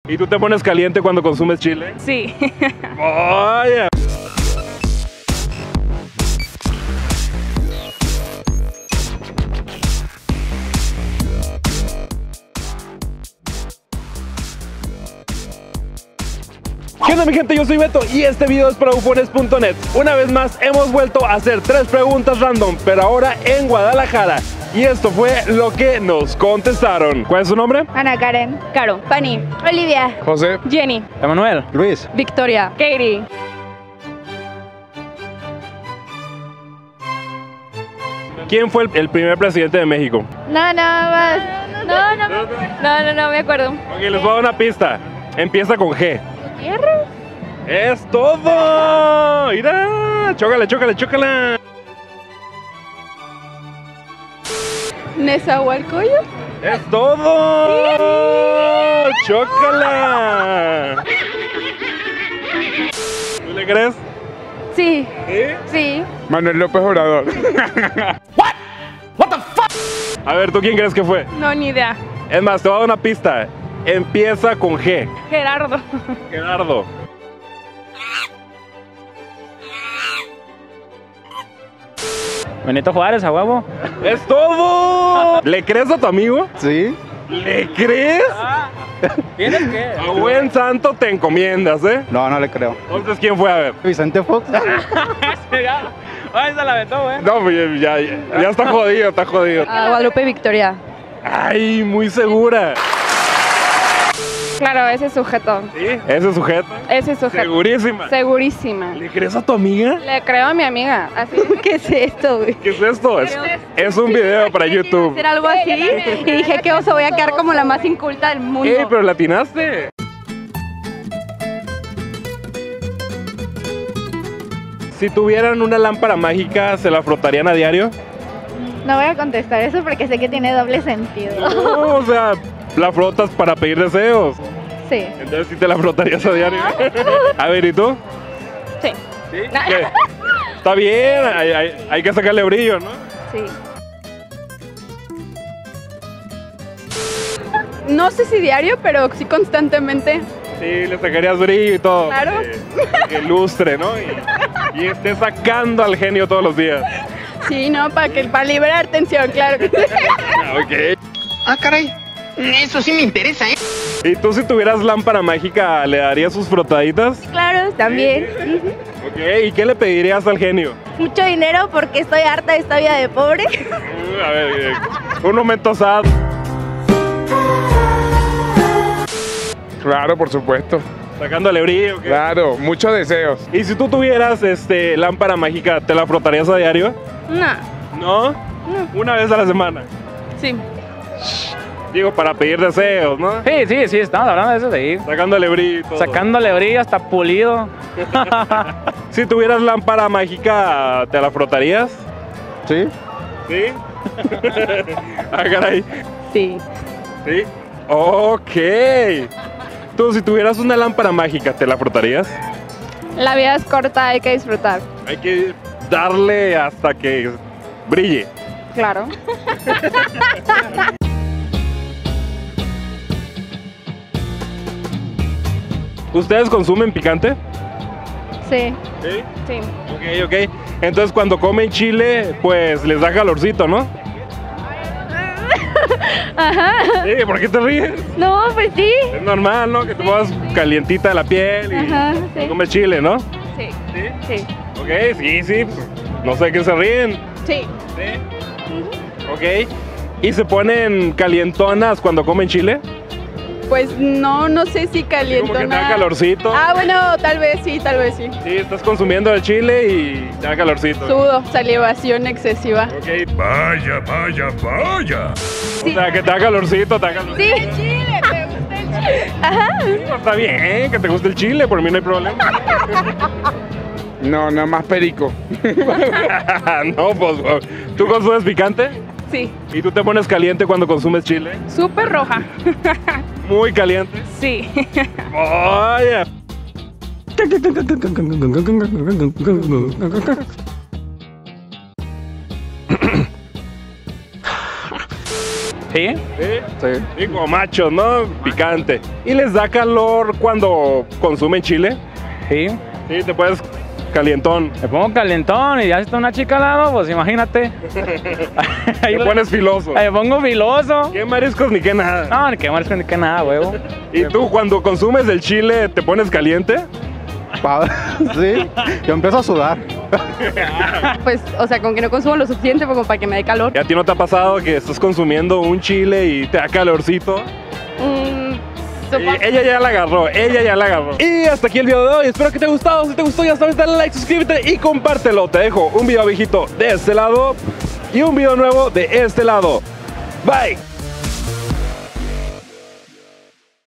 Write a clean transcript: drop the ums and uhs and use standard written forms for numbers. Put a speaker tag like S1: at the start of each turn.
S1: ¿Y tú te pones caliente cuando consumes chile?
S2: Sí.
S1: ¡Vaya! ¿Qué onda mi gente? Yo soy Beto y este video es para bufones.net. Una vez más hemos vuelto a hacer 3 preguntas random, pero ahora en Guadalajara. Y esto fue lo que nos contestaron. ¿Cuál es su nombre?
S3: Ana Karen,
S2: Caro.
S3: Pani, Olivia,
S4: José,
S2: Jenny.
S4: Emanuel, Luis.
S2: Victoria. Katie.
S1: ¿Quién fue el primer presidente de México?
S3: no más.
S2: No me acuerdo.
S1: Ok, les voy a dar una pista. Empieza con G.
S3: Gutiérrez.
S1: ¡Es todo! ¡Mira! ¡Chócala, chócala, chócala!
S2: Nezahualcóyotl.
S1: ¡Es todo! ¡Chócala! ¿Tú le crees?
S3: Sí,
S1: ¿Sí?
S3: sí.
S4: Manuel López Obrador.
S1: A ver, ¿tú quién crees que fue?
S2: No, ni idea.
S1: Es más, te voy a dar una pista. Empieza con G.
S2: Gerardo.
S1: Gerardo.
S4: Benito Juárez, a huevo.
S1: ¡Es todo! ¿Le crees a tu amigo?
S4: Sí.
S1: ¿Le crees?
S4: ¿Tienes qué?
S1: A buen santo te encomiendas, ¿eh?
S4: No, no le creo.
S1: Entonces, ¿quién fue? A ver.
S4: Vicente Fox.
S2: Ay, se la aventó, güey.
S1: No, pues ya está jodido, está jodido.
S2: Guadalupe Victoria.
S1: Ay, muy segura.
S2: Claro, ese sujeto.
S1: ¿Sí? ¿Ese sujeto?
S2: Ese sujeto.
S1: Segurísima.
S2: Segurísima.
S1: ¿Le crees a tu amiga?
S2: Le creo a mi amiga. Así.
S3: ¿Qué es esto, güey?
S1: ¿Qué es esto? Es un video para YouTube.
S3: Hacer algo así y dije que oso, voy a quedar como la más inculta del mundo.
S1: ¡Ey, pero latinaste! Si tuvieran una lámpara mágica, ¿se la frotarían a diario?
S3: No voy a contestar eso porque sé que tiene doble sentido.
S1: No, o sea, la frotas para pedir deseos.
S3: Sí.
S1: Entonces sí te la frotarías a diario. A ver, ¿y tú?
S2: Sí.
S1: ¿Sí? ¿Qué? Está bien, hay que sacarle brillo, ¿no?
S3: Sí.
S2: No sé si diario, pero sí constantemente.
S1: Sí, le sacarías brillo y todo.
S2: Claro.
S1: Que lustre, ¿no? Y esté sacando al genio todos los días.
S2: Sí, no, para liberar tensión, claro que sí.
S1: Ok.
S5: Ah, caray. Eso sí me interesa, ¿eh?
S1: ¿Y tú si tuvieras lámpara mágica, le darías sus frotaditas?
S3: Claro, también.
S1: Ok, ¿y qué le pedirías al genio?
S3: Mucho dinero porque estoy harta de esta vida de pobre.
S1: A ver, un momento sad.
S4: Claro, por supuesto.
S1: Sacándole brillo. ¿Qué?
S4: Claro, muchos deseos.
S1: ¿Y si tú tuvieras lámpara mágica, te la frotarías a diario?
S2: No.
S1: ¿No? Una vez a la semana.
S2: Sí.
S1: Digo, para pedir deseos, ¿no?
S6: Sí, estamos hablando de eso, sí.
S1: Sacándole brillo y todo.
S6: Sacándole brillo hasta pulido.
S1: Si tuvieras lámpara mágica, ¿te la frotarías?
S4: ¿Sí?
S1: ¿Sí? Ah, caray.
S2: Sí.
S1: ¿Sí? Ok. Tú, si tuvieras una lámpara mágica, ¿te la frotarías?
S2: La vida es corta, hay que disfrutar.
S1: Hay que darle hasta que brille.
S2: Claro.
S1: ¿Ustedes consumen picante?
S3: Sí.
S1: Sí.
S2: Sí.
S1: Ok. Entonces cuando comen chile, pues les da calorcito, ¿no?
S3: Ajá.
S1: Sí, ¿por qué te ríes?
S3: No, pues sí.
S1: Es normal, ¿no? Que te pongas calientita la piel y
S3: Ajá, sí.
S1: comes chile, ¿no?
S2: Sí.
S1: Sí.
S2: Sí.
S1: Ok, sí. Pues, no sé qué se ríen.
S2: Sí.
S1: Sí. Ok. ¿Y se ponen calientonas cuando comen chile?
S2: Pues no sé si caliento
S1: Como que te da
S2: nada.
S1: calorcito.
S2: Ah, bueno, tal vez sí.
S1: Sí, estás consumiendo el chile y te da calorcito.
S2: Sudo, salivación excesiva.
S1: Ok. Vaya. O sea, que te da calorcito,
S3: Sí.
S2: Chile, ¿te gusta el chile?
S3: Ajá.
S1: Está bien, que te guste el chile, por mí no hay problema.
S4: No, nada más perico.
S1: No, pues, ¿tú consumes picante?
S2: Sí.
S1: ¿Y tú te pones caliente cuando consumes chile?
S2: Súper roja.
S1: Muy caliente.
S2: Sí.
S1: Vaya.
S6: ¿Sí?
S4: Sí.
S1: Sí, como machos, ¿no? Picante. ¿Y les da calor cuando consumen chile?
S6: Sí.
S1: Sí, te puedes calientón.
S6: Me pongo calentón y ya está una chica al lado, pues imagínate.
S1: Te pones filoso.
S6: Me pongo filoso.
S1: ¿Qué mariscos ni qué nada?
S6: No, ni qué marisco ni qué nada, huevo.
S1: ¿Y tú cuando consumes el chile te pones caliente?
S7: Sí, yo empiezo a sudar.
S3: Pues, o sea, con que no consumo lo suficiente como para que me dé calor.
S1: ¿Y a ti no te ha pasado que estás consumiendo un chile y te da calorcito? Y ella ya la agarró, Y hasta aquí el video de hoy, espero que te haya gustado. Si te gustó, ya sabes, dale like, suscríbete y compártelo. Te dejo un video viejito de este lado y un video nuevo de este lado. Bye.